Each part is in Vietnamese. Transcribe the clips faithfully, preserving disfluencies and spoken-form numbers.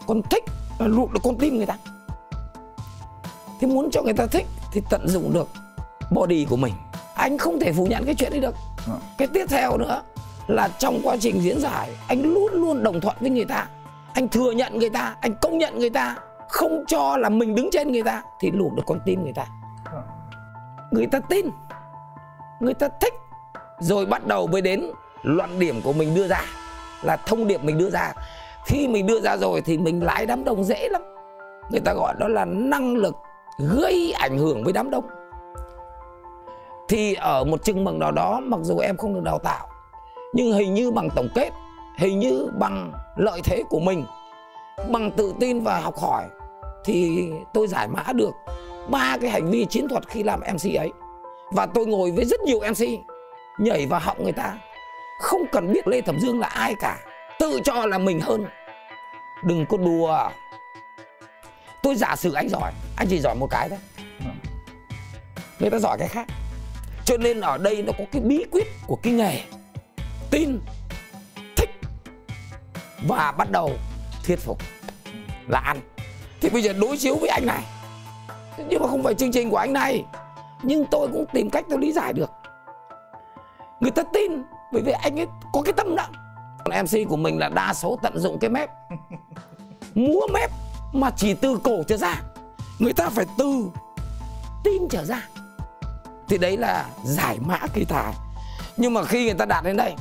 Con thích là lụt được con tim người ta. Thì muốn cho người ta thích thì tận dụng được body của mình. Anh không thể phủ nhận cái chuyện đấy được. à. Cái tiếp theo nữa là trong quá trình diễn giải, anh luôn luôn đồng thuận với người ta. Anh thừa nhận người ta, anh công nhận người ta, không cho là mình đứng trên người ta, thì lụt được con tim người ta. à. Người ta tin, người ta thích. Rồi bắt đầu mới đến luận điểm của mình đưa ra, là thông điệp mình đưa ra. Khi mình đưa ra rồi thì mình lái đám đông dễ lắm. Người ta gọi đó là năng lực gây ảnh hưởng với đám đông. Thì ở một chừng mực nào đó, mặc dù em không được đào tạo, nhưng hình như bằng tổng kết, hình như bằng lợi thế của mình, bằng tự tin và học hỏi, thì tôi giải mã được ba cái hành vi chiến thuật khi làm em xê ấy. Và tôi ngồi với rất nhiều em xê, nhảy vào họng người ta, không cần biết Lê Thẩm Dương là ai cả, tự cho là mình hơn. Đừng có đùa. Tôi giả sử anh giỏi, anh chỉ giỏi một cái thôi, người ta giỏi cái khác. Cho nên ở đây nó có cái bí quyết của cái nghề: tin, thích và bắt đầu thuyết phục là ăn. Thì bây giờ đối chiếu với anh này, nhưng mà không phải chương trình của anh này, nhưng tôi cũng tìm cách tôi lý giải được. Người ta tin bởi vì anh ấy có cái tâm đó. Còn em xê của mình là đa số tận dụng cái mép, múa mép mà chỉ từ cổ trở ra, người ta phải từ tin trở ra. Thì đấy là giải mã kỳ tài. Nhưng mà khi người ta đạt đến đây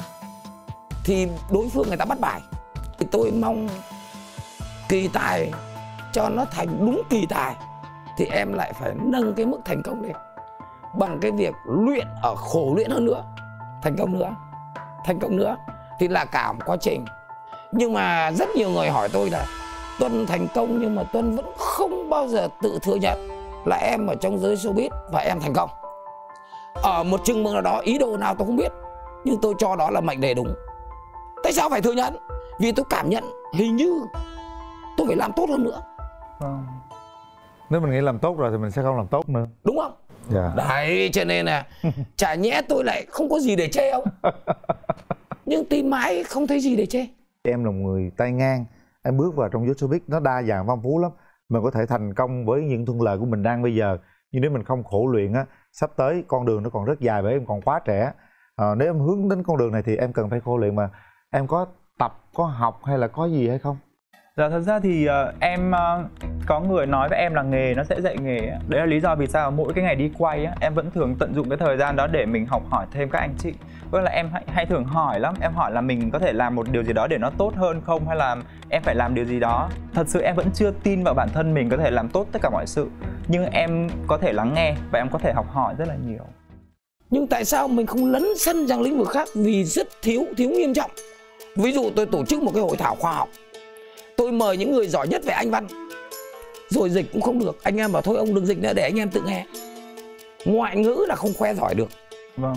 thì đối phương người ta bắt bài. Thì tôi mong kỳ tài cho nó thành đúng kỳ tài thì em lại phải nâng cái mức thành công lên bằng cái việc luyện ở khổ luyện hơn nữa, thành công nữa, thành công nữa. Thì là cả một quá trình. Nhưng mà rất nhiều người hỏi tôi là Tuân thành công, nhưng mà Tuân vẫn không bao giờ tự thừa nhận là em ở trong giới showbiz và em thành công. Ở một chừng mực nào đó, ý đồ nào tôi không biết, nhưng tôi cho đó là mệnh đề đúng. Tại sao phải thừa nhận? Vì tôi cảm nhận hình như tôi phải làm tốt hơn nữa. à. Nếu mình nghĩ làm tốt rồi thì mình sẽ không làm tốt nữa, đúng không? Dạ. Đấy, cho nên là chả nhẽ tôi lại không có gì để chê không? Nhưng tìm mãi không thấy gì để chê. Em là một người tay ngang, em bước vào trong giới showbiz nó đa dạng phong phú lắm. Mình có thể thành công với những thuận lợi của mình đang bây giờ, nhưng nếu mình không khổ luyện á, sắp tới con đường nó còn rất dài bởi em còn quá trẻ. à, Nếu em hướng đến con đường này thì em cần phải khổ luyện. Mà em có tập, có học hay là có gì hay không? Dạ thật ra thì uh, em uh, có người nói với em là nghề nó sẽ dạy nghề. Đấy là lý do vì sao mỗi cái ngày đi quay á, em vẫn thường tận dụng cái thời gian đó để mình học hỏi thêm các anh chị. Với là em hay, hay thường hỏi lắm, em hỏi là mình có thể làm một điều gì đó để nó tốt hơn không, hay là em phải làm điều gì đó. Thật sự em vẫn chưa tin vào bản thân mình có thể làm tốt tất cả mọi sự, nhưng em có thể lắng nghe và em có thể học hỏi rất là nhiều. Nhưng tại sao mình không lấn sân sang lĩnh vực khác? Vì rất thiếu, thiếu nghiêm trọng. Ví dụ tôi tổ chức một cái hội thảo khoa học, tôi mời những người giỏi nhất về Anh văn, rồi dịch cũng không được. Anh em bảo thôi ông đừng dịch nữa để anh em tự nghe. Ngoại ngữ là không khoe giỏi được. Vâng.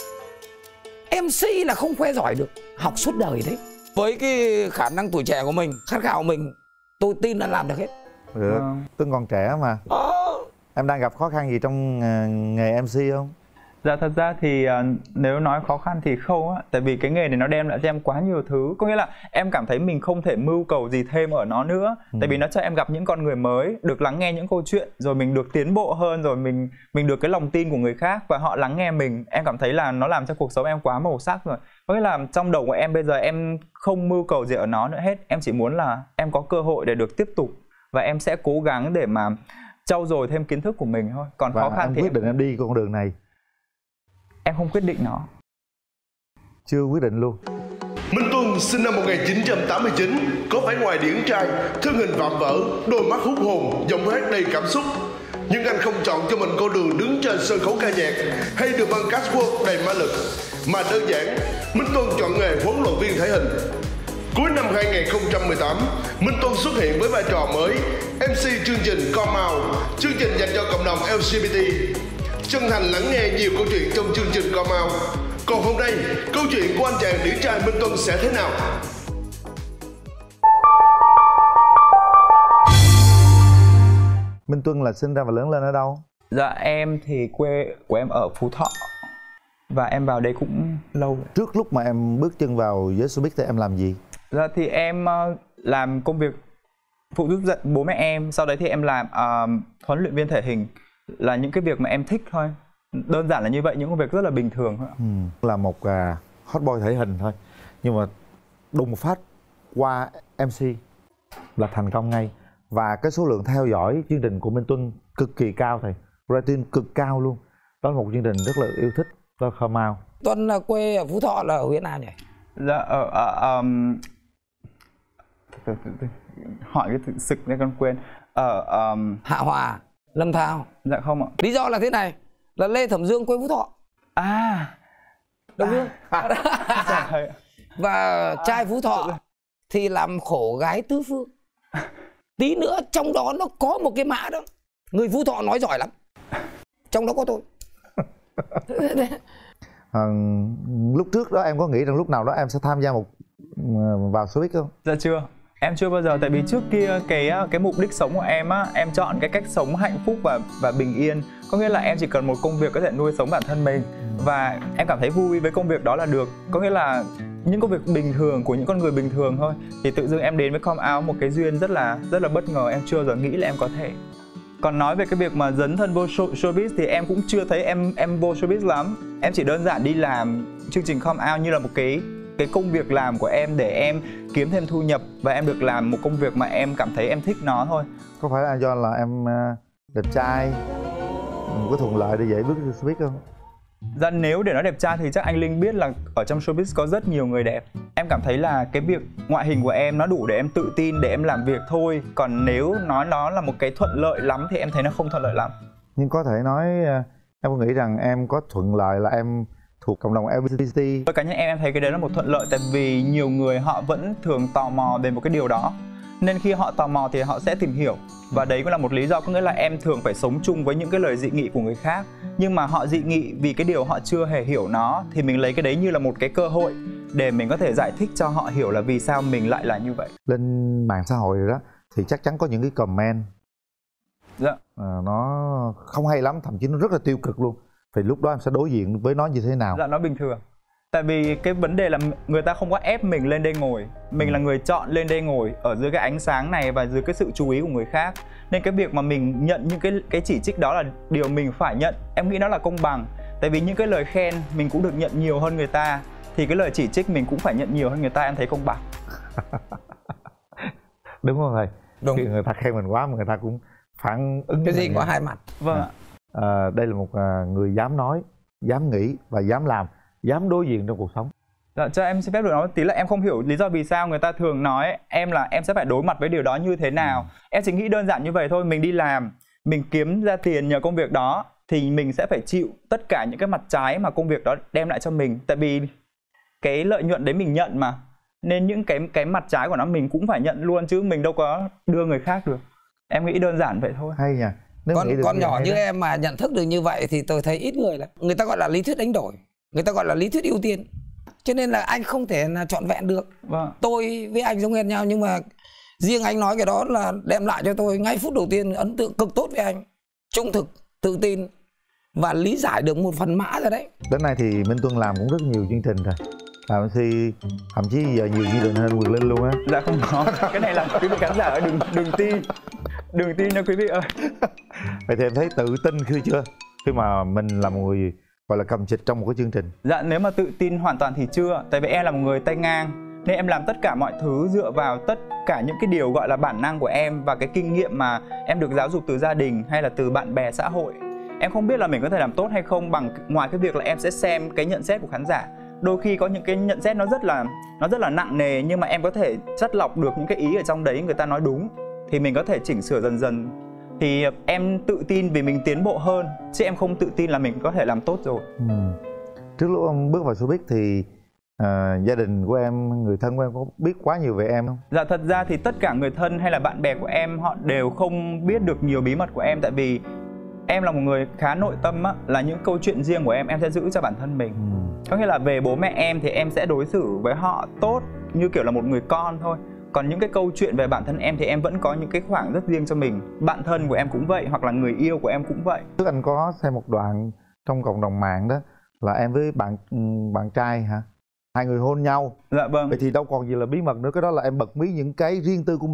em xê là không khoe giỏi được. Học suốt đời đấy. Với cái khả năng tuổi trẻ của mình, khát khao của mình, tôi tin là làm được hết. Được, Vâng. Tuân còn trẻ mà. Ờ. Em đang gặp khó khăn gì trong uh, nghề em xê không? Dạ thật ra thì uh, nếu nói khó khăn thì không á. Tại vì cái nghề này nó đem lại cho em quá nhiều thứ. Có nghĩa là em cảm thấy mình không thể mưu cầu gì thêm ở nó nữa. ừ. Tại vì nó cho em gặp những con người mới, được lắng nghe những câu chuyện, rồi mình được tiến bộ hơn, rồi mình mình được cái lòng tin của người khác và họ lắng nghe mình. Em cảm thấy là nó làm cho cuộc sống em quá màu sắc rồi. Có nghĩa là trong đầu của em bây giờ em không mưu cầu gì ở nó nữa hết. Em chỉ muốn là em có cơ hội để được tiếp tục, và em sẽ cố gắng để mà trau dồi thêm kiến thức của mình thôi. Còn và khó khăn em thì quyết định em đi con đường này? Em không quyết định nó. Chưa quyết định luôn. Minh Tuân sinh năm một nghìn chín trăm tám mươi chín, có vẻ ngoài điển trai, thân hình vạm vỡ, đôi mắt hút hồn, giọng hát đầy cảm xúc. Nhưng anh không chọn cho mình con đường đứng trên sân khấu ca nhạc hay được băng catwalk đầy ma lực, mà đơn giản Minh Tuân chọn nghề huấn luyện viên thể hình. Cuối năm hai nghìn không trăm mười tám, Minh Tuân xuất hiện với vai trò mới, em xê chương trình Come Out, chương trình dành cho cộng đồng lờ giê bê tê. Chân thành lắng nghe nhiều câu chuyện trong chương trình Come Out. Còn hôm nay, câu chuyện của anh chàng điển trai Minh Tuân sẽ thế nào? Minh Tuân là sinh ra và lớn lên ở đâu? Dạ em thì quê của em ở Phú Thọ, và em vào đây cũng lâu rồi. Trước lúc mà em bước chân vào giới showbiz thì em làm gì? Dạ thì em uh, làm công việc phụ giúp dạy bố mẹ em, sau đấy thì em làm uh, huấn luyện viên thể hình, là những cái việc mà em thích thôi. Đơn giản là như vậy, những công việc rất là bình thường thôi. Ừ. Là một uh, hot boy thể hình thôi, nhưng mà đùng một phát qua em xê là thành công ngay. Và cái số lượng theo dõi chương trình của Minh Tuân cực kỳ cao thầy, rating cực cao luôn. Đó là một chương trình rất là yêu thích, đó là Come Out. Tuân là quê ở Phú Thọ, là ở huyện nào nhỉ? Dạ ở uh, um... hỏi cái thực sự ra con quên. Ở um... Hạ Hòa, Lâm Thao. Dạ không ạ. Lý do là thế này, là Lê Thẩm Dương quê Phú Thọ. À, Đúng không? À. Và trai Phú Thọ thì làm khổ gái tứ phương. Tí nữa trong đó nó có một cái mã đó, người Phú Thọ nói giỏi lắm, trong đó có tôi. À, lúc trước đó em có nghĩ rằng lúc nào đó em sẽ tham gia một vào showbiz không? Dạ chưa, em chưa bao giờ. Tại vì trước kia cái cái mục đích sống của em á, em chọn cái cách sống hạnh phúc và và bình yên. Có nghĩa là em chỉ cần một công việc có thể nuôi sống bản thân mình, và em cảm thấy vui với công việc đó là được. Có nghĩa là những công việc bình thường của những con người bình thường thôi. Thì tự dưng em đến với Come Out một cái duyên rất là rất là bất ngờ, em chưa bao giờ nghĩ là em có thể. Còn nói về cái việc mà dấn thân vô show, showbiz thì em cũng chưa thấy em em vô showbiz lắm. Em chỉ đơn giản đi làm chương trình Come Out như là một cái cái công việc làm của em để em kiếm thêm thu nhập, và em được làm một công việc mà em cảm thấy em thích nó thôi. Có phải là do là em đẹp trai, có thuận lợi để dễ bước vào showbiz không? Dạ, nếu để nói đẹp trai thì chắc anh Linh biết là ở trong showbiz có rất nhiều người đẹp. Em cảm thấy là cái việc ngoại hình của em nó đủ để em tự tin để em làm việc thôi. Còn nếu nói nó là một cái thuận lợi lắm thì em thấy nó không thuận lợi lắm. Nhưng có thể nói em có nghĩ rằng em có thuận lợi là em thuộc cộng đồng lờ giê bê tê? Với cá nhân em em thấy cái đấy là một thuận lợi, tại vì nhiều người họ vẫn thường tò mò về một cái điều đó. Nên khi họ tò mò thì họ sẽ tìm hiểu. Và đấy cũng là một lý do, có nghĩa là em thường phải sống chung với những cái lời dị nghị của người khác. Nhưng mà họ dị nghị vì cái điều họ chưa hề hiểu nó, thì mình lấy cái đấy như là một cái cơ hội để mình có thể giải thích cho họ hiểu là vì sao mình lại là như vậy. Lên mạng xã hội rồi đó thì chắc chắn có những cái comment dạ. à, nó không hay lắm, thậm chí nó rất là tiêu cực luôn. Thì lúc đó em sẽ đối diện với nó như thế nào? Dạ, nó bình thường. Tại vì cái vấn đề là người ta không có ép mình lên đây ngồi. Mình là người chọn lên đây ngồi ở dưới cái ánh sáng này và dưới cái sự chú ý của người khác. Nên cái việc mà mình nhận những cái cái chỉ trích đó là điều mình phải nhận. Em nghĩ nó là công bằng. Tại vì những cái lời khen mình cũng được nhận nhiều hơn người ta, thì cái lời chỉ trích mình cũng phải nhận nhiều hơn người ta, em thấy công bằng. Đúng không thầy? Đúng. Khi người ta khen mình quá mà người ta cũng phản ứng. Cái gì có hai mặt. Vâng ạ. À, đây là một người dám nói, dám nghĩ và dám làm, dám đối diện trong cuộc sống. Dạ, cho em xin phép được nói tí là em không hiểu lý do vì sao người ta thường nói em là em sẽ phải đối mặt với điều đó như thế nào. Em chỉ nghĩ đơn giản như vậy thôi. Mình đi làm, mình kiếm ra tiền nhờ công việc đó, thì mình sẽ phải chịu tất cả những cái mặt trái mà công việc đó đem lại cho mình. Tại vì cái lợi nhuận đấy mình nhận mà, nên những cái cái mặt trái của nó mình cũng phải nhận luôn, chứ mình đâu có đưa người khác được. Em nghĩ đơn giản vậy thôi. Hay nha. Nếu Con, con nhỏ như đó. em mà nhận thức được như vậy thì tôi thấy ít người lắm. Người ta gọi là lý thuyết đánh đổi, người ta gọi là lý thuyết ưu tiên. Cho nên là anh không thể là trọn vẹn được. Vâng. Tôi với anh giống hệt nhau, nhưng mà riêng anh nói cái đó là đem lại cho tôi ngay phút đầu tiên ấn tượng cực tốt với anh. Trung thực, tự tin và lý giải được một phần mã rồi đấy. Đến nay thì Minh Tuân làm cũng rất nhiều chương trình rồi. Làm thì thậm chí giờ nhiều chương trình hơn Quyền Linh luôn á. Dạ không có. Cái này là quý vị khán giả đừng đừng tin. Đừng tin nha quý vị ơi. Vậy thì em thấy tự tin khi chưa? Khi mà mình là một người gọi là cầm trịch trong một cái chương trình. Dạ, nếu mà tự tin hoàn toàn thì chưa. Tại vì em là một người tay ngang, nên em làm tất cả mọi thứ dựa vào tất cả những cái điều gọi là bản năng của em và cái kinh nghiệm mà em được giáo dục từ gia đình hay là từ bạn bè xã hội. Em không biết là mình có thể làm tốt hay không bằng ngoài cái việc là em sẽ xem cái nhận xét của khán giả. Đôi khi có những cái nhận xét nó rất là nó rất là nặng nề, nhưng mà em có thể chắt lọc được những cái ý ở trong đấy người ta nói đúng, thì mình có thể chỉnh sửa dần dần. Thì em tự tin vì mình tiến bộ hơn, chứ em không tự tin là mình có thể làm tốt rồi. Ừ. Trước lúc em bước vào showbiz thì à, gia đình của em, người thân của em có biết quá nhiều về em không? Dạ, thật ra thì tất cả người thân hay là bạn bè của em họ đều không biết được nhiều bí mật của em. Tại vì em là một người khá nội tâm á, là những câu chuyện riêng của em em sẽ giữ cho bản thân mình. Ừ. Có nghĩa là về bố mẹ em thì em sẽ đối xử với họ tốt như kiểu là một người con thôi. Còn những cái câu chuyện về bản thân em thì em vẫn có những cái khoảng rất riêng cho mình. Bạn thân của em cũng vậy, hoặc là người yêu của em cũng vậy. Trước anh có xem một đoạn trong cộng đồng mạng đó là em với bạn bạn trai hả? Hai người hôn nhau. Dạ vâng. Vậy thì đâu còn gì là bí mật nữa, cái đó là em bật mí những cái riêng tư của mình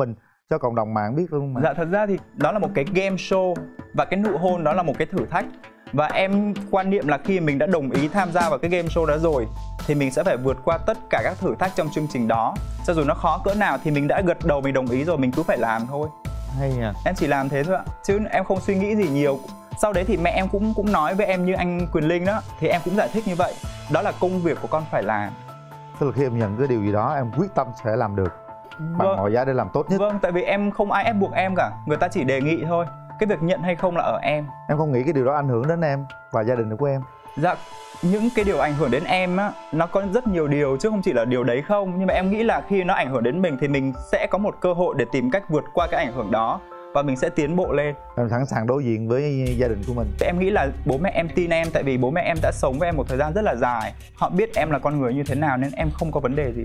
cho cộng đồng mạng biết luôn mà. Dạ thật ra thì đó là một cái game show và cái nụ hôn đó là một cái thử thách. Và em quan niệm là khi mình đã đồng ý tham gia vào cái game show đó rồi thì mình sẽ phải vượt qua tất cả các thử thách trong chương trình đó. Cho dù nó khó cỡ nào thì mình đã gật đầu mình đồng ý rồi, mình cứ phải làm thôi. Hay nha. Em chỉ làm thế thôi ạ, chứ em không suy nghĩ gì nhiều. Sau đấy thì mẹ em cũng cũng nói với em như anh Quyền Linh đó, thì em cũng giải thích như vậy. Đó là công việc của con phải làm. Tức là khi em nhận cái điều gì đó em quyết tâm sẽ làm được bằng Vâng. mọi giá để làm tốt nhất. Vâng, tại vì em không ai ép buộc em cả, người ta chỉ đề nghị thôi. Cái việc nhận hay không là ở em. Em không nghĩ cái điều đó ảnh hưởng đến em và gia đình của em? Dạ, những cái điều ảnh hưởng đến em á, nó có rất nhiều điều chứ không chỉ là điều đấy không. Nhưng mà em nghĩ là khi nó ảnh hưởng đến mình thì mình sẽ có một cơ hội để tìm cách vượt qua cái ảnh hưởng đó và mình sẽ tiến bộ lên. Em sẵn sàng đối diện với gia đình của mình. Em nghĩ là bố mẹ em tin em, tại vì bố mẹ em đã sống với em một thời gian rất là dài. Họ biết em là con người như thế nào nên em không có vấn đề gì.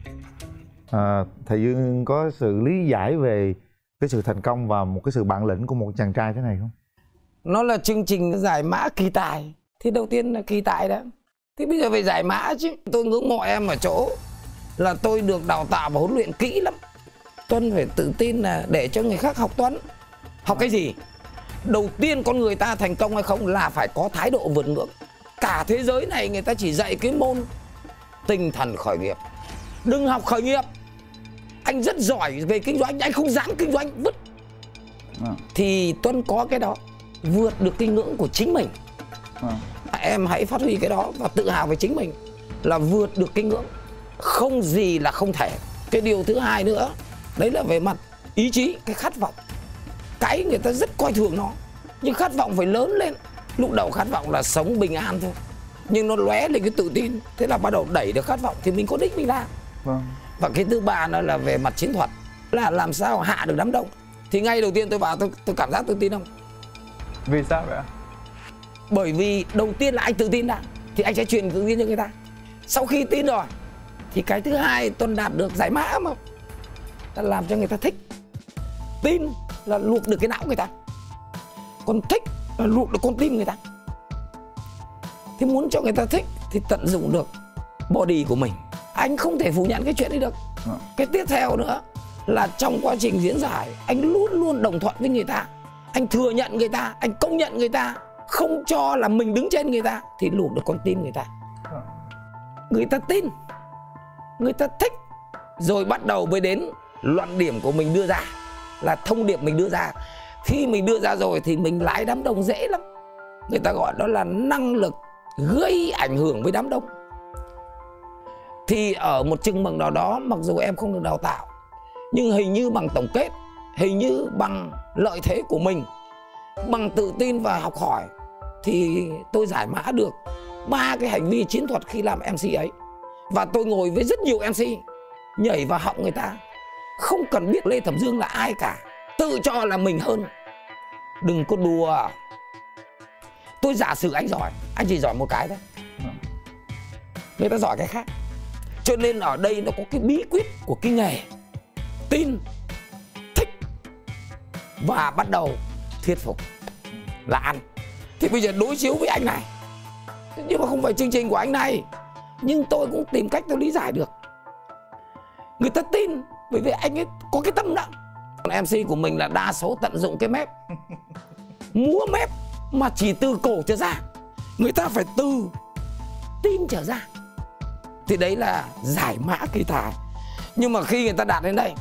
À, thầy Dương có sự lý giải về cái sự thành công và một cái sự bản lĩnh của một chàng trai thế này không? Nó là chương trình giải mã kỳ tài. Thì đầu tiên là kỳ tài đó. Thì bây giờ phải giải mã chứ. Tôi ngưỡng mộ em ở chỗ là tôi được đào tạo và huấn luyện kỹ lắm. Tuân phải tự tin là để cho người khác học Tuân. Học cái gì? Đầu tiên con người ta thành công hay không là phải có thái độ vượt ngưỡng. Cả thế giới này người ta chỉ dạy cái môn tinh thần khởi nghiệp. Đừng học khởi nghiệp. Anh rất giỏi về kinh doanh, anh không dám kinh doanh, vứt. À. Thì Tuân có cái đó, vượt được cái ngưỡng của chính mình. À. Em hãy phát huy cái đó và tự hào về chính mình là vượt được cái ngưỡng. Không gì là không thể. Cái điều thứ hai nữa, đấy là về mặt ý chí, cái khát vọng. Cái người ta rất coi thường nó, nhưng khát vọng phải lớn lên. Lúc đầu khát vọng là sống bình an thôi, nhưng nó lóe lên cái tự tin. Thế là bắt đầu đẩy được khát vọng thì mình có đích mình làm. Vâng. Và cái thứ ba nó là về mặt chiến thuật, là làm sao hạ được đám đông. Thì ngay đầu tiên tôi vào tôi, tôi cảm giác tự tin không? Vì sao vậy ạ? Bởi vì đầu tiên là anh tự tin đã, thì anh sẽ truyền tự tin cho người ta. Sau khi tin rồi thì cái thứ hai Tuân đạt được giải mã mà, là làm cho người ta thích. Tin là luộc được cái não người ta, còn thích là luộc được con tim người ta. Thì muốn cho người ta thích thì tận dụng được body của mình. Anh không thể phủ nhận cái chuyện đấy được. À. Cái tiếp theo nữa là trong quá trình diễn giải anh luôn luôn đồng thuận với người ta. Anh thừa nhận người ta, anh công nhận người ta, không cho là mình đứng trên người ta, thì luộc được con tim người ta. À. Người ta tin, người ta thích. Rồi bắt đầu mới đến luận điểm của mình đưa ra, là thông điệp mình đưa ra. Khi mình đưa ra rồi thì mình lái đám đông dễ lắm. Người ta gọi đó là năng lực gây ảnh hưởng với đám đông. Thì ở một chừng mực nào đó, mặc dù em không được đào tạo, nhưng hình như bằng tổng kết, hình như bằng lợi thế của mình, bằng tự tin và học hỏi, thì tôi giải mã được ba cái hành vi chiến thuật khi làm em xê ấy. Và tôi ngồi với rất nhiều em xê, nhảy vào họng người ta, không cần biết Lê Thẩm Dương là ai cả, tự cho là mình hơn. Đừng có đùa. Tôi giả sử anh giỏi, anh chỉ giỏi một cái thôi, người ta giỏi cái khác. Cho nên ở đây nó có cái bí quyết của cái nghề: tin, thích và bắt đầu thuyết phục là ăn. Thì bây giờ đối chiếu với anh này, nhưng mà không phải chương trình của anh này, nhưng tôi cũng tìm cách tôi lý giải được. Người ta tin bởi vì anh ấy có cái tâm đó. Còn em xê của mình là đa số tận dụng cái mép, múa mép mà chỉ từ cổ trở ra, người ta phải từ tin trở ra. Thì đấy là giải mã kỳ tài. Nhưng mà khi người ta đạt đến đây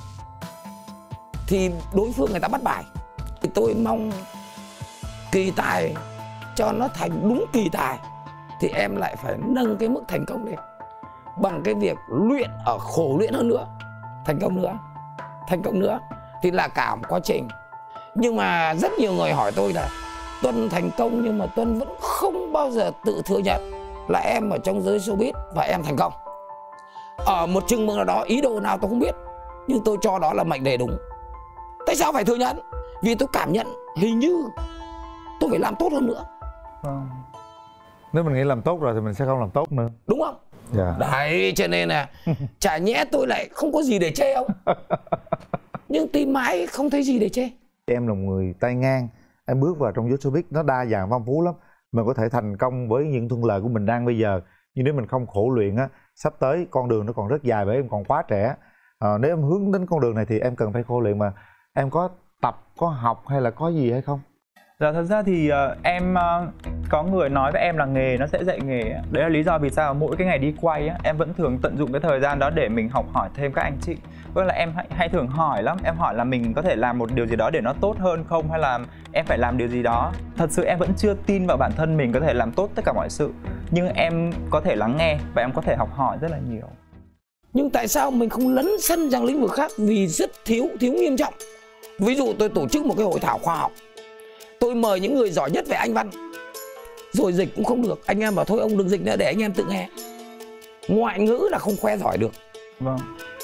thì đối phương người ta bắt bài. Thì tôi mong kỳ tài cho nó thành đúng kỳ tài thì em lại phải nâng cái mức thành công lên bằng cái việc luyện ở khổ luyện hơn nữa. Thành công nữa, thành công nữa thì là cả một quá trình. Nhưng mà rất nhiều người hỏi tôi là Tuân thành công nhưng mà Tuân vẫn không bao giờ tự thừa nhận là em ở trong giới showbiz và em thành công. Ở một chừng mực nào đó, ý đồ nào tôi không biết, nhưng tôi cho đó là mệnh đề đúng. Tại sao phải thừa nhận? Vì tôi cảm nhận hình như tôi phải làm tốt hơn nữa. À. Nếu mình nghĩ làm tốt rồi thì mình sẽ không làm tốt nữa, đúng không? Dạ. Đấy, cho nên là chả nhẽ tôi lại không có gì để chê không? Nhưng tìm mãi không thấy gì để chê. Em là một người tay ngang, em bước vào trong giới showbiz nó đa dạng phong phú lắm. Mình có thể thành công với những thuận lợi của mình đang bây giờ, nhưng nếu mình không khổ luyện á, sắp tới con đường nó còn rất dài bởi em còn quá trẻ. à, nếu em hướng đến con đường này thì em cần phải khổ luyện, mà em có tập, có học hay là có gì hay không? Dạ thật ra thì uh, em uh, có người nói với em là nghề nó sẽ dạy nghề. Đấy là lý do vì sao mỗi cái ngày đi quay á, em vẫn thường tận dụng cái thời gian đó để mình học hỏi thêm các anh chị. Với là em hay, hay thường hỏi lắm, em hỏi là mình có thể làm một điều gì đó để nó tốt hơn không, hay là em phải làm điều gì đó. Thật sự em vẫn chưa tin vào bản thân mình có thể làm tốt tất cả mọi sự, nhưng em có thể lắng nghe và em có thể học hỏi rất là nhiều. Nhưng tại sao mình không lấn sân sang lĩnh vực khác? Vì rất thiếu, thiếu nghiêm trọng. Ví dụ tôi tổ chức một cái hội thảo khoa học, tôi mời những người giỏi nhất về Anh văn, rồi dịch cũng không được. Anh em bảo thôi ông đừng dịch nữa để anh em tự nghe. Ngoại ngữ là không khoe giỏi được. Vâng.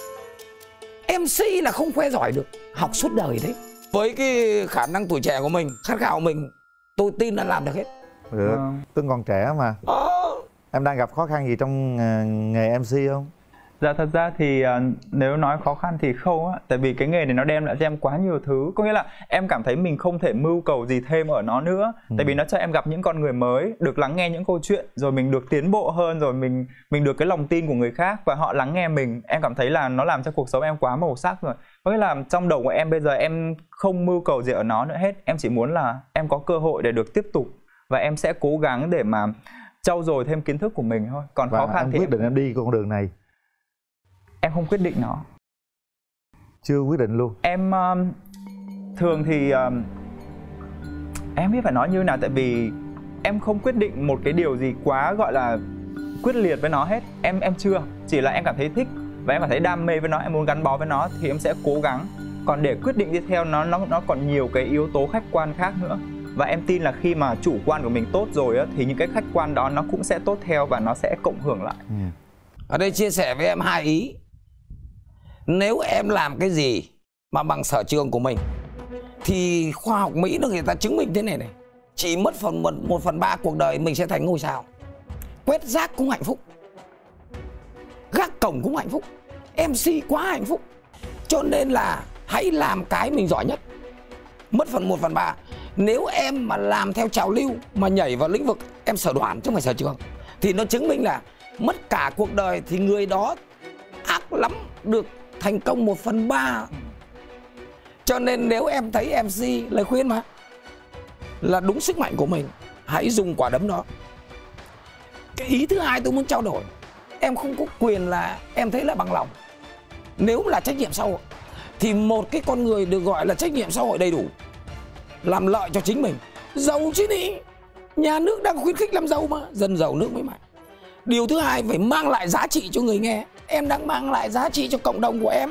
em xê là không khoe giỏi được. Học suốt đời đấy. Với cái khả năng tuổi trẻ của mình, khát khao của mình, tôi tin là làm được hết. Được, Vâng. Tuấn còn trẻ mà. Ờ. Em đang gặp khó khăn gì trong uh, nghề em xê không? Dạ thật ra thì uh, nếu nói khó khăn thì không á. Tại vì cái nghề này nó đem lại cho em quá nhiều thứ. Có nghĩa là em cảm thấy mình không thể mưu cầu gì thêm ở nó nữa. ừ. Tại vì nó cho em gặp những con người mới, được lắng nghe những câu chuyện, rồi mình được tiến bộ hơn, rồi mình mình được cái lòng tin của người khác và họ lắng nghe mình. Em cảm thấy là nó làm cho cuộc sống em quá màu sắc rồi. Có nghĩa là trong đầu của em bây giờ em không mưu cầu gì ở nó nữa hết. Em chỉ muốn là em có cơ hội để được tiếp tục, và em sẽ cố gắng để mà trau dồi thêm kiến thức của mình thôi. Còn Và khó khăn em thì quyết định em đi con đường này? Em không quyết định nó. Chưa quyết định luôn? Em uh, thường thì uh, em biết phải nói như nào, tại vì em không quyết định một cái điều gì quá gọi là quyết liệt với nó hết. Em em chưa, chỉ là em cảm thấy thích và em cảm thấy đam mê với nó, em muốn gắn bó với nó thì em sẽ cố gắng. Còn để quyết định tiếp theo nó nó nó còn nhiều cái yếu tố khách quan khác nữa. Và em tin là khi mà chủ quan của mình tốt rồi á, thì những cái khách quan đó nó cũng sẽ tốt theo và nó sẽ cộng hưởng lại. ừ. Ở đây chia sẻ với em hai ý. Nếu em làm cái gì mà bằng sở trường của mình thì khoa học Mỹ nó người ta chứng minh thế này này, chỉ mất phần một, một phần ba cuộc đời mình sẽ thành ngôi sao. Quét rác cũng hạnh phúc, gác cổng cũng hạnh phúc, em xê quá hạnh phúc. Cho nên là hãy làm cái mình giỏi nhất, mất phần một phần ba. Nếu em mà làm theo trào lưu mà nhảy vào lĩnh vực em sở đoản chứ không phải sở trường, thì nó chứng minh là mất cả cuộc đời thì người đó ác lắm được thành công một phần ba. Cho nên nếu em thấy em xê, lời khuyên mà là đúng sức mạnh của mình, hãy dùng quả đấm đó. Cái ý thứ hai tôi muốn trao đổi, em không có quyền là em thấy là bằng lòng. Nếu là trách nhiệm xã hội thì một cái con người được gọi là trách nhiệm xã hội đầy đủ, làm lợi cho chính mình, giàu chứ đi. Nhà nước đang khuyến khích làm giàu mà, dân giàu nước mới mạnh. Điều thứ hai phải mang lại giá trị cho người nghe. Em đang mang lại giá trị cho cộng đồng của em.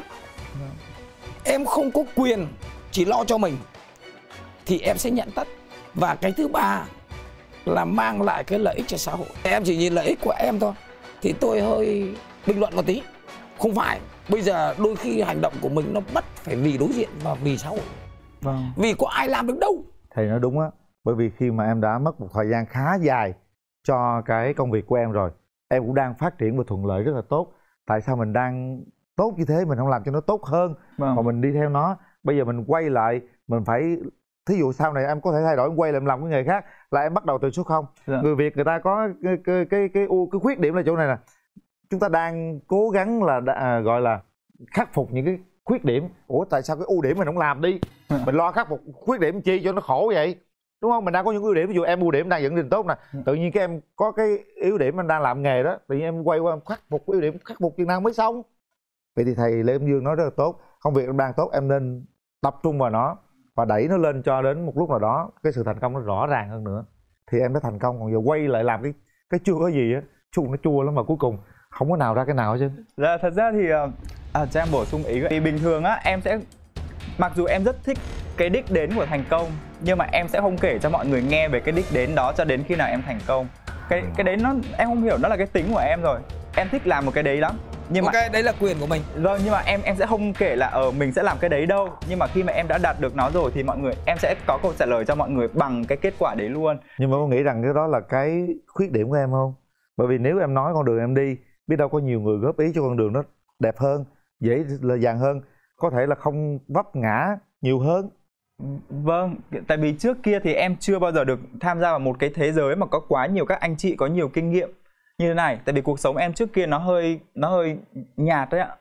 Em không có quyền chỉ lo cho mình thì em sẽ nhận tất. Và cái thứ ba là mang lại cái lợi ích cho xã hội. Em chỉ nhìn lợi ích của em thôi thì tôi hơi bình luận một tí. Không phải, bây giờ đôi khi hành động của mình nó bắt phải vì đối diện và vì xã hội. Vâng. Vì có ai làm được đâu. Thầy nói đúng á. Bởi vì khi mà em đã mất một thời gian khá dài cho cái công việc của em rồi, em cũng đang phát triển và thuận lợi rất là tốt. Tại sao mình đang tốt như thế mình không làm cho nó tốt hơn, vâng. mà mình đi theo nó? Bây giờ mình quay lại, mình phải, thí dụ sau này em có thể thay đổi, em quay lại em làm cái nghề khác, là em bắt đầu từ số không. Dạ. Người Việt người ta có cái cái cái cái, cái, cái khuyết điểm là chỗ này nè. Chúng ta đang cố gắng là à, gọi là khắc phục những cái khuyết điểm. Ủa tại sao cái ưu điểm mình không làm đi? Mình lo khắc phục khuyết điểm chi cho nó khổ vậy? Đúng không? Mình đang có những ưu điểm, ví dụ em ưu điểm đang dẫn trình tốt nè, tự nhiên cái em có cái yếu điểm anh đang làm nghề đó, tự nhiên em quay qua em khắc phục cái ưu điểm, khắc phục chừng nào mới xong. Vậy thì thầy Lê Âm Dương nói rất là tốt, công việc em đang tốt, em nên tập trung vào nó và đẩy nó lên cho đến một lúc nào đó cái sự thành công nó rõ ràng hơn nữa thì em đã thành công. Còn giờ quay lại làm cái cái chưa có gì á, chung nó chua lắm mà cuối cùng không có nào ra cái nào hết chứ. Dạ thật ra thì à, cho em bổ sung ý. Thì bình thường á em sẽ, mặc dù em rất thích cái đích đến của thành công, nhưng mà em sẽ không kể cho mọi người nghe về cái đích đến đó cho đến khi nào em thành công. Cái cái đấy nó em không hiểu, nó là cái tính của em rồi. Em thích làm một cái đấy lắm. Nhưng ok, mà đấy là quyền của mình. Vâng, nhưng mà em em sẽ không kể là ở mình sẽ làm cái đấy đâu. Nhưng mà khi mà em đã đạt được nó rồi thì mọi người, em sẽ có câu trả lời cho mọi người bằng cái kết quả đấy luôn. Nhưng mà có nghĩ rằng cái đó là cái khuyết điểm của em không? Bởi vì nếu em nói con đường em đi, biết đâu có nhiều người góp ý cho con đường nó đẹp hơn, dễ là dàng hơn, có thể là không vấp ngã nhiều hơn. Vâng, tại vì trước kia thì em chưa bao giờ được tham gia vào một cái thế giới mà có quá nhiều các anh chị có nhiều kinh nghiệm như thế này. Tại vì cuộc sống em trước kia nó hơi nó hơi nhạt đấy ạ.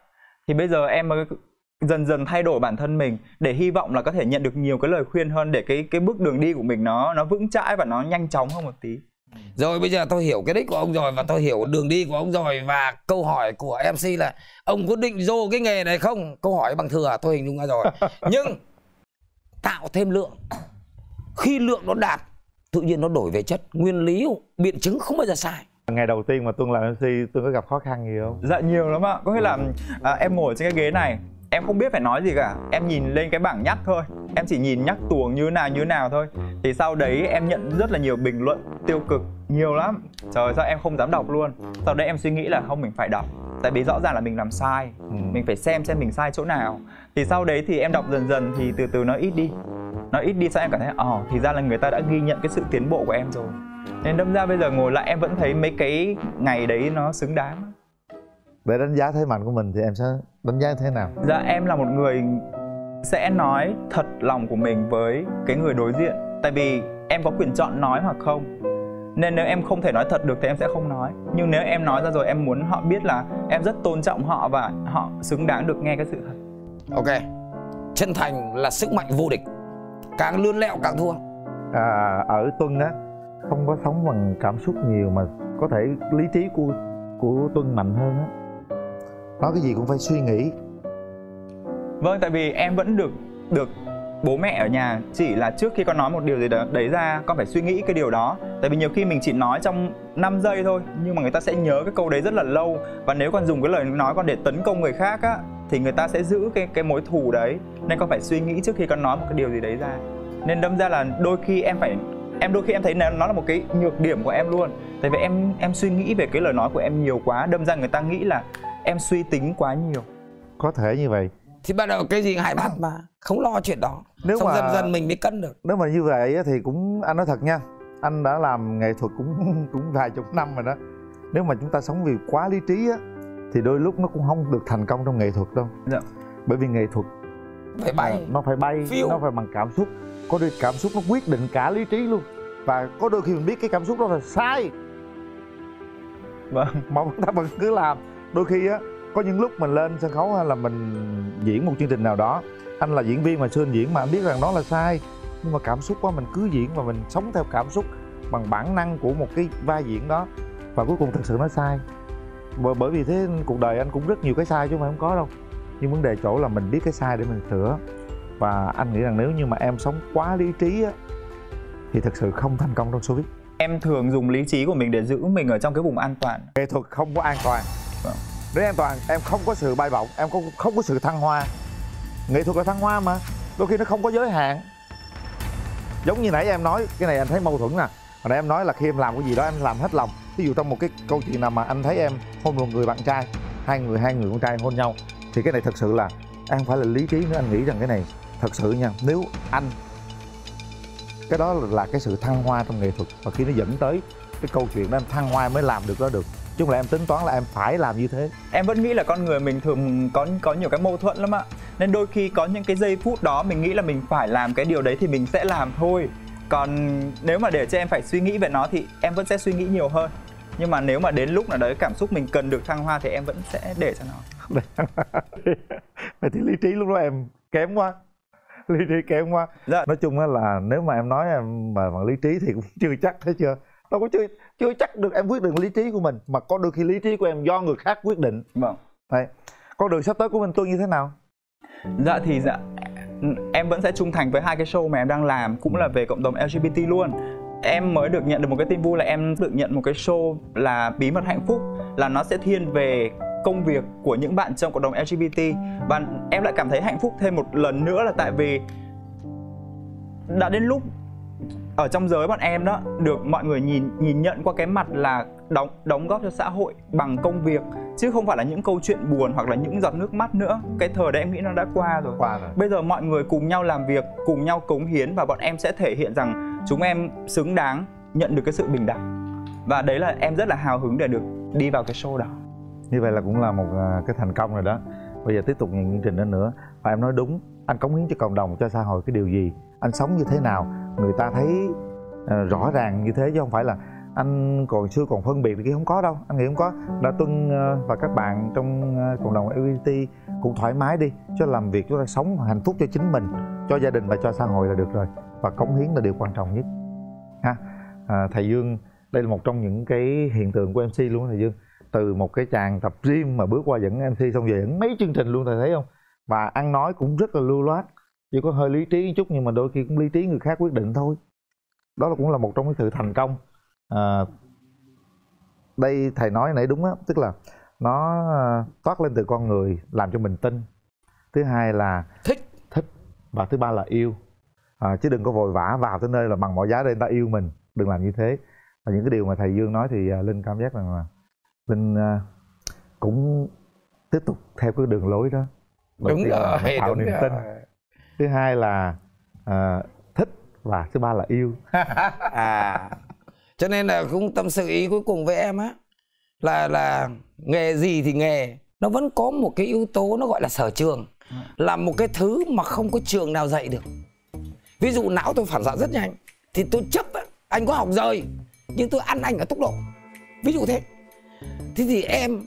Thì bây giờ em mới dần dần thay đổi bản thân mình để hy vọng là có thể nhận được nhiều cái lời khuyên hơn, để cái cái bước đường đi của mình nó nó vững chãi và nó nhanh chóng hơn một tí. Rồi bây giờ tôi hiểu cái đích của ông rồi, và tôi hiểu đường đi của ông rồi, và câu hỏi của em xê là ông có định vô cái nghề này không? Câu hỏi bằng thừa tôi hình dung ra rồi. Nhưng tạo thêm lượng, khi lượng nó đạt tự nhiên nó đổi về chất. Nguyên lý biện chứng không bao giờ sai. Ngày đầu tiên mà Tuân làm em xê, Tuân có gặp khó khăn gì không? Dạ nhiều lắm ạ. Có nghĩa là à, em ngồi trên cái ghế này, em không biết phải nói gì cả. Em nhìn lên cái bảng nhắc thôi. Em chỉ nhìn nhắc tuồng như nào như nào thôi. Thì sau đấy em nhận rất là nhiều bình luận tiêu cực, nhiều lắm. Trời, sao em không dám đọc luôn. Sau đấy em suy nghĩ là không, mình phải đọc. Tại vì rõ ràng là mình làm sai, ừ. mình phải xem xem mình sai chỗ nào. Thì sau đấy thì em đọc dần dần thì từ từ nó ít đi. Nó ít đi, sao em cảm thấy ồ, thì ra là người ta đã ghi nhận cái sự tiến bộ của em rồi. Nên đâm ra bây giờ ngồi lại em vẫn thấy mấy cái ngày đấy nó xứng đáng. Để đánh giá thế mạnh của mình thì em sẽ đánh giá thế nào? Dạ, em là một người sẽ nói thật lòng của mình với cái người đối diện. Tại vì em có quyền chọn nói hoặc không. Nên nếu em không thể nói thật được thì em sẽ không nói. Nhưng nếu em nói ra rồi, em muốn họ biết là em rất tôn trọng họ và họ xứng đáng được nghe cái sự thật. Ok, chân thành là sức mạnh vô địch, càng lươn lẹo càng thua. À, ở Tuân á, không có sống bằng cảm xúc nhiều mà có thể lý trí của của Tuân mạnh hơn á. Nói cái gì cũng phải suy nghĩ. Vâng, tại vì em vẫn được được bố mẹ ở nhà chỉ là trước khi con nói một điều gì đó đấy ra, con phải suy nghĩ cái điều đó. Tại vì nhiều khi mình chỉ nói trong năm giây thôi, nhưng mà người ta sẽ nhớ cái câu đấy rất là lâu. Và nếu con dùng cái lời nói con để tấn công người khác á, thì người ta sẽ giữ cái cái mối thù đấy. Nên con phải suy nghĩ trước khi con nói một cái điều gì đấy ra. Nên đâm ra là đôi khi em phải em đôi khi em thấy nó là một cái nhược điểm của em luôn. Tại vì em em suy nghĩ về cái lời nói của em nhiều quá, đâm ra người ta nghĩ là em suy tính quá nhiều. Có thể như vậy. Thì bắt đầu cái gì hại bắt mà không lo chuyện đó. Nếu xong mà dần dần mình mới cân được. Nếu mà như vậy thì cũng, anh nói thật nha, anh đã làm nghệ thuật cũng cũng vài chục năm rồi đó. Nếu mà chúng ta sống vì quá lý trí á thì đôi lúc nó cũng không được thành công trong nghệ thuật đâu. Dạ. Bởi vì nghệ thuật phải bay, nó phải bay, phiêu. Nó phải bằng cảm xúc. Có đôi cảm xúc nó quyết định cả lý trí luôn. Và có đôi khi mình biết cái cảm xúc đó là sai, vâng, mà chúng ta vẫn cứ làm. Đôi khi á, có những lúc mình lên sân khấu hay là mình diễn một chương trình nào đó, anh là diễn viên mà xưa anh diễn mà anh biết rằng đó là sai, nhưng mà cảm xúc quá mình cứ diễn và mình sống theo cảm xúc bằng bản năng của một cái vai diễn đó, và cuối cùng thực sự nó sai. Bởi, bởi vì thế cuộc đời anh cũng rất nhiều cái sai chứ không phải không có đâu, nhưng vấn đề chỗ là mình biết cái sai để mình sửa. Và anh nghĩ rằng nếu như mà em sống quá lý trí á thì thực sự không thành công trong showbiz. Em thường dùng lý trí của mình để giữ mình ở trong cái vùng an toàn. Nghệ thuật không có an toàn. Vâng. Để an toàn em không có sự bay bổng, em không, không có sự thăng hoa. Nghệ thuật là thăng hoa mà, đôi khi nó không có giới hạn. Giống như nãy em nói, cái này anh thấy mâu thuẫn nè. Hồi nãy em nói là khi em làm cái gì đó em làm hết lòng. Ví dụ trong một cái câu chuyện nào mà anh thấy em hôn một người bạn trai, hai người hai người con trai hôn nhau, thì cái này thật sự là anh không phải là lý trí nữa. Anh nghĩ rằng cái này thật sự nha, nếu anh, cái đó là cái sự thăng hoa trong nghệ thuật, và khi nó dẫn tới cái câu chuyện đó em thăng hoa mới làm được đó được, chứ không là em tính toán là em phải làm như thế. Em vẫn nghĩ là con người mình thường có có nhiều cái mâu thuẫn lắm ạ. Nên đôi khi có những cái giây phút đó mình nghĩ là mình phải làm cái điều đấy thì mình sẽ làm thôi. Còn nếu mà để cho em phải suy nghĩ về nó thì em vẫn sẽ suy nghĩ nhiều hơn. Nhưng mà nếu mà đến lúc nào đấy cảm xúc mình cần được thăng hoa thì em vẫn sẽ để cho nó. Vậy thì lý trí lúc đó em kém quá. Lý trí kém quá. Dạ. Nói chung là nếu mà em nói em mà bằng lý trí thì cũng chưa chắc, thấy chưa? Đâu có chưa chưa chắc được em quyết định lý trí của mình, mà có đôi khi lý trí của em do người khác quyết định. Vâng. Đấy. Con đường sắp tới của mình Tuân như thế nào? Dạ thì dạ em vẫn sẽ trung thành với hai cái show mà em đang làm, cũng là về cộng đồng lờ giê bê tê luôn. Em mới được nhận được một cái tin vui là em được nhận một cái show là Bí mật hạnh phúc, là nó sẽ thiên về công việc của những bạn trong cộng đồng lờ giê bê tê. Và em lại cảm thấy hạnh phúc thêm một lần nữa là tại vì đã đến lúc ở trong giới bọn em đó được mọi người nhìn nhìn nhận qua cái mặt là đóng đóng góp cho xã hội bằng công việc, chứ không phải là những câu chuyện buồn hoặc là những giọt nước mắt nữa. Cái thời đấy em nghĩ nó đã qua rồi. Qua rồi. Bây giờ mọi người cùng nhau làm việc, cùng nhau cống hiến, và bọn em sẽ thể hiện rằng chúng em xứng đáng nhận được cái sự bình đẳng. Và đấy là em rất là hào hứng để được đi vào cái show đó. Như vậy là cũng là một cái thành công rồi đó. Bây giờ tiếp tục những chương trình đó nữa. Và em nói đúng, anh cống hiến cho cộng đồng, cho xã hội cái điều gì, anh sống như thế nào, người ta thấy uh, rõ ràng như thế, chứ không phải là anh còn xưa còn phân biệt thì kia không có đâu. Anh nghĩ không có. Đã Tuân uh, và các bạn trong uh, cộng đồng lờ giê bê tê cũng thoải mái đi, cho làm việc chúng ta sống hạnh phúc cho chính mình, cho gia đình và cho xã hội là được rồi, và cống hiến là điều quan trọng nhất ha. À, thầy Dương, đây là một trong những cái hiện tượng của em xê luôn thầy Dương. Từ một cái chàng tập gym mà bước qua dẫn em xê xong về dẫn mấy chương trình luôn, thầy thấy không? Và ăn nói cũng rất là lưu loát, chỉ có hơi lý trí một chút, nhưng mà đôi khi cũng lý trí người khác quyết định thôi. Đó là cũng là một trong những sự thành công. À, đây thầy nói nãy đúng á, tức là nó toát lên từ con người làm cho mình tin. Thứ hai là thích thích và thứ ba là yêu. À, chứ đừng có vội vã vào tới nơi là bằng mọi giá để người ta yêu mình, đừng làm như thế. Và những cái điều mà thầy Dương nói thì uh, Linh cảm giác rằng là Linh uh, cũng tiếp tục theo cái đường lối đó. Đầu đúng rồi, tạo đúng niềm rồi. tin. Thứ hai là uh, thích và thứ ba là yêu. À, cho nên là cũng tâm sự ý cuối cùng với em á, là là nghề gì thì nghề nó vẫn có một cái yếu tố nó gọi là sở trường, là một cái thứ mà không có trường nào dạy được. Ví dụ não tôi phản xạ rất nhanh thì tôi chấp á, anh có học rời nhưng tôi ăn anh ở tốc độ, ví dụ thế. Thế thì em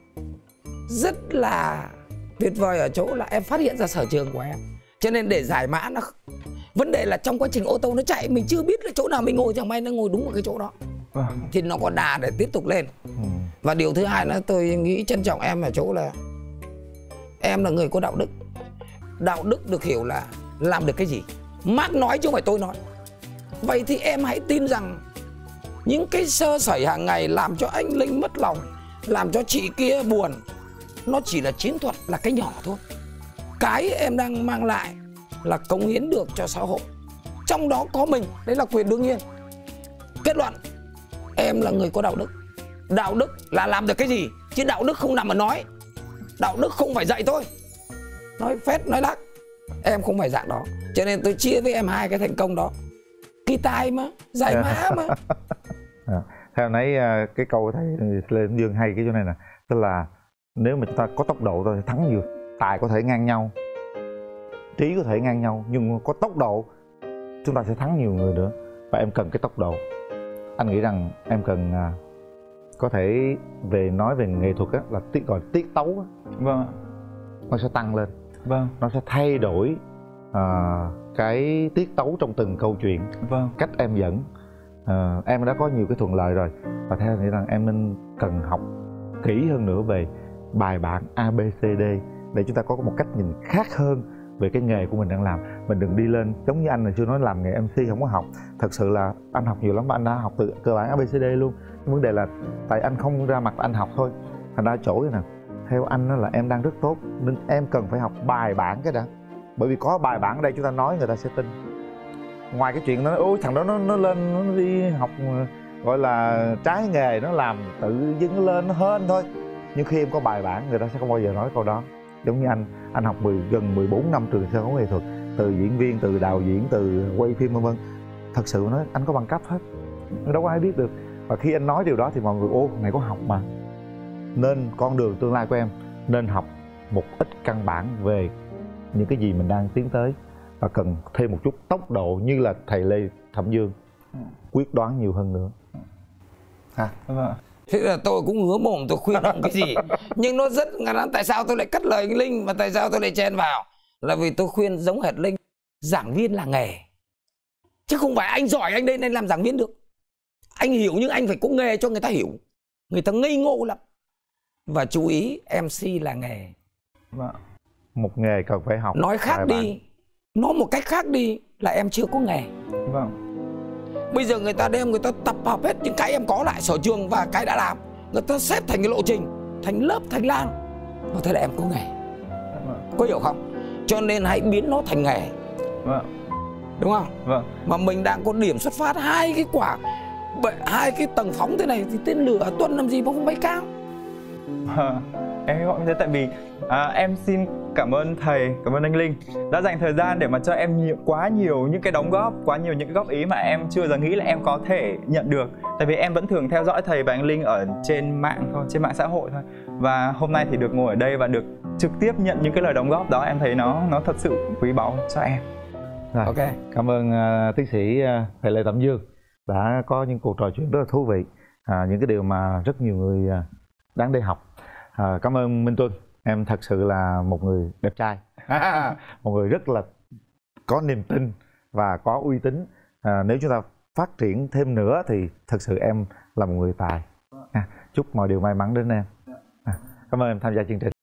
rất là tuyệt vời ở chỗ là em phát hiện ra sở trường của em, cho nên để giải mã nó, vấn đề là trong quá trình ô tô nó chạy mình chưa biết là chỗ nào mình ngồi, chẳng may nó ngồi đúng ở cái chỗ đó thì nó có đà để tiếp tục lên. Ừ. Và điều thứ hai nữa tôi nghĩ trân trọng em ở chỗ là em là người có đạo đức. Đạo đức được hiểu là làm được cái gì. Mark nói chứ không phải tôi nói. Vậy thì em hãy tin rằng những cái sơ sẩy hàng ngày làm cho anh Linh mất lòng, làm cho chị kia buồn, nó chỉ là chiến thuật, là cái nhỏ thôi. Cái em đang mang lại là cống hiến được cho xã hội, trong đó có mình, đấy là quyền đương nhiên. Kết luận, em là người có đạo đức. Đạo đức là làm được cái gì, chứ đạo đức không nằm ở nói. Đạo đức không phải dạy tôi, nói phét nói lắc. Em không phải dạng đó, cho nên tôi chia với em hai cái thành công đó. Kỳ tài mà, giải mã mà. À, theo nãy cái câu thầy Lê Tấn Dương hay cái chỗ này nè, tức là nếu mà chúng ta có tốc độ thôi thắng nhiều. Tài có thể ngang nhau, trí có thể ngang nhau, nhưng có tốc độ chúng ta sẽ thắng nhiều người nữa. Và em cần cái tốc độ. Anh nghĩ rằng em cần à, có thể về nói về nghệ thuật á, là tiết gọi tiết tấu á. Vâng. Nó sẽ tăng lên. Vâng. Nó sẽ thay đổi à, cái tiết tấu trong từng câu chuyện. Vâng. Cách em dẫn. À, em đã có nhiều cái thuận lợi rồi. Và theo anh nghĩ rằng em nên cần học kỹ hơn nữa về bài bản A B C D để chúng ta có một cách nhìn khác hơn về cái nghề của mình đang làm. Mình đừng đi lên giống như anh hồi xưa nói làm nghề em xê không có học. Thật sự là anh học nhiều lắm mà anh đã học từ cơ bản A B C D luôn. Vấn đề là tại anh không ra mặt anh học thôi. Thành ra chỗ này nè, theo anh đó là em đang rất tốt, nên em cần phải học bài bản cái đã. Bởi vì có bài bản ở đây chúng ta nói người ta sẽ tin. Ngoài cái chuyện nó ôi thằng đó nó nó lên nó đi học gọi là trái nghề, nó làm tự dưng lên nó hên thôi. Nhưng khi em có bài bản người ta sẽ không bao giờ nói câu đó. Giống như anh, anh học mười, gần mười bốn năm trường sân khấu nghệ thuật, từ diễn viên, từ đạo diễn, từ quay phim vân vân. Thật sự nói anh có bằng cấp hết, đâu có ai biết được. Và khi anh nói điều đó thì mọi người ô này có học mà. Nên con đường tương lai của em nên học một ít căn bản về những cái gì mình đang tiến tới, và cần thêm một chút tốc độ như là thầy Lê Thẩm Dương, quyết đoán nhiều hơn nữa. À, vâng. Thế là tôi cũng ngứa mồm tôi khuyên ông cái gì, nhưng nó rất ngắn. Tại sao tôi lại cắt lời cái Linh, mà tại sao tôi lại chen vào? Là vì tôi khuyên giống hệt Linh, giảng viên là nghề, chứ không phải anh giỏi anh đây nên làm giảng viên được. Anh hiểu nhưng anh phải có nghề cho người ta hiểu. Người ta ngây ngô lắm. Và chú ý, em xê là nghề. Vâng. Một nghề cần phải học. Nói khác đi, nói một cách khác đi là em chưa có nghề. Vâng. Bây giờ người ta đem người ta tập hợp hết những cái em có lại sở trường và cái đã làm, người ta xếp thành cái lộ trình, thành lớp, thành lan, và thế là em có nghề. Vâng. Có hiểu không? Cho nên hãy biến nó thành nghề. Vâng. Đúng không? Vâng. Mà mình đang có điểm xuất phát hai cái quả, hai cái tầng phóng thế này thì tên lửa tuân làm gì mà không bay cao. À, em gọi như thế tại vì à, em xin cảm ơn thầy, cảm ơn anh Linh đã dành thời gian để mà cho em nhiều, quá nhiều những cái đóng góp, quá nhiều những cái góp ý mà em chưa bao giờ nghĩ là em có thể nhận được. Tại vì em vẫn thường theo dõi thầy và anh Linh ở trên mạng thôi, trên mạng xã hội thôi. Và hôm nay thì được ngồi ở đây và được trực tiếp nhận những cái lời đóng góp đó, em thấy nó nó thật sự quý báu cho em. Rồi, Ok. Cảm ơn uh, tiến sĩ uh, thầy Lê Thẩm Dương đã có những cuộc trò chuyện rất là thú vị, à, những cái điều mà rất nhiều người uh, đáng để học. À, cảm ơn Minh Tuân. Em thật sự là một người đẹp trai, một người rất là có niềm tin và có uy tín. À, nếu chúng ta phát triển thêm nữa thì thật sự em là một người tài. À, chúc mọi điều may mắn đến em. À, cảm ơn em tham gia chương trình.